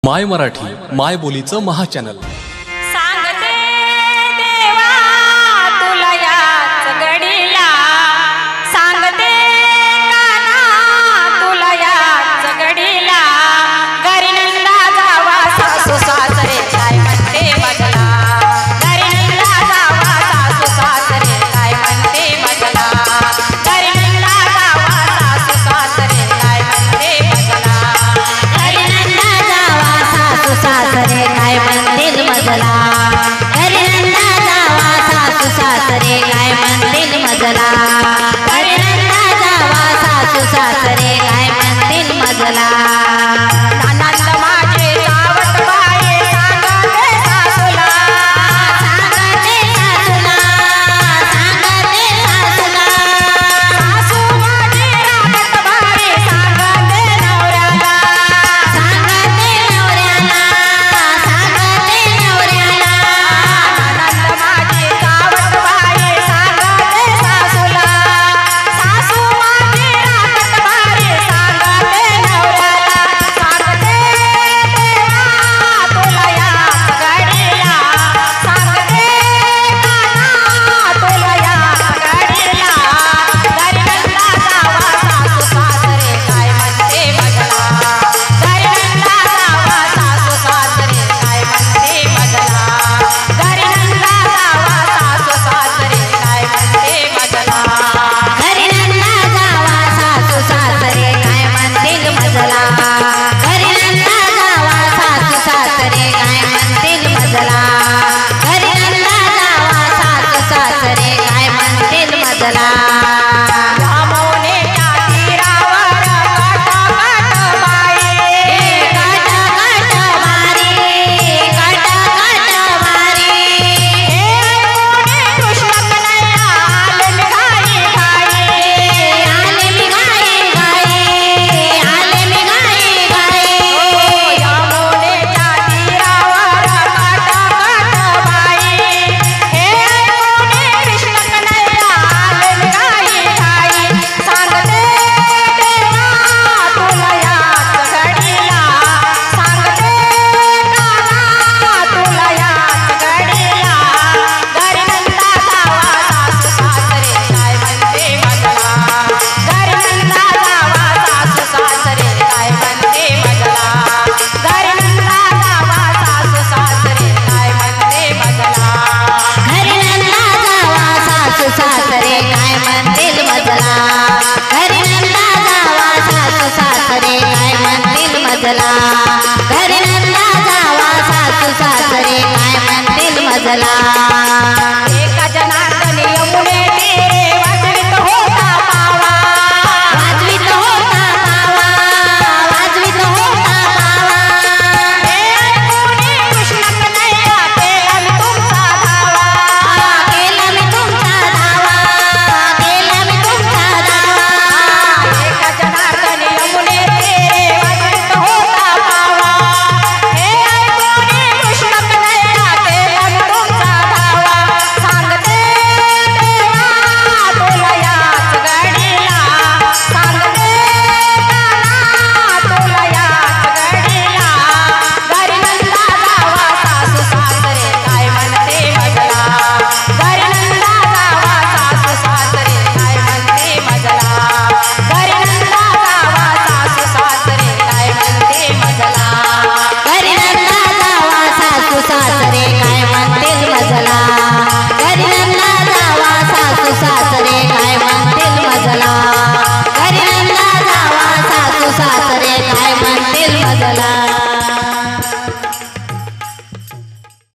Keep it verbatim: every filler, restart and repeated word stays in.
माय मराठी माय बोलीचं महाचॅनल। सांगते देवा तुला याच घडीला, सांगते काना तुला याच घडीला, घरी नंदा जावा सासू सासरे काय म्हणते बघला, घरी नंदा जावा सासू सासरे काय म्हणते बघला, घरी नंदा जावा सासू सासरे काय म्हणते बघला, घरी नंदा जावा सासू सासरे काय म्हणतील मजला, घरी नंदा जावा सासू सासरे काय म्हणतील मजला, घरी नंदा जावा सासू सासरे काय म्हणतील मजला। नानांद माझे जावत बाई सांगते सासूला, सांगते सासूला, सांगते सासूला, सासू माझी रागत बाई सांगते नवऱ्याला, सांगते नवऱ्याला, सांगते नवऱ्याला। नानांद माझे जावत बाई सांगते सासूला, सासू माझी रागत बाई सांगते नवऱ्याला, सांगते देवा तुला याच घडीला, सांगते काना तुला याच घडीला, घरी नंदा जावा सासू सासरे काय म्हणते बघला, घरी नंदा जावा सासू सासरे काय म्हणते बघला, घरी नंदा जावा सासू सासरे काय म्हणते बघला, घरी नंदा जावा सासू सासरे काय म्हणतील मजला, घरी नंदा जावा सासू सासरे काय म्हणतील मजला, घरी नंदा जावा सासू सासरे काय म्हणतील मजला। यामुनेच्या तीरावर काटाकाट बाई, काटाकाट बारी, काटाकाट बारी, हे ऐकून कृष्ण कन्हैया आले मी घाई घाई, आले मी घाई घाई, आले मी घाई घाई। यामुनेच्या तीरावर काटाकाट बाई, हे ऐकून कृष्ण कन्हैया आले मी घाई घाई, सांगते देवा तुला याच घडीला, सांगते काना तुला याच घडीला, घरी नंदा जावा सासू सासरे काय म्हणते बघला, घरी नंदा जावा सासू सासरे काय म्हणते बघला, घरी नंदा जावा सासू सासरे काय म्हणते बघला, घरी नंदा जावा सासू सासरे काय म्हणतील मजला, घरी नंदा जावा सासू सासरे काय म्हणतील मजला, घरी नंदा जावा सासू सासरे काय म्हणतील मजला।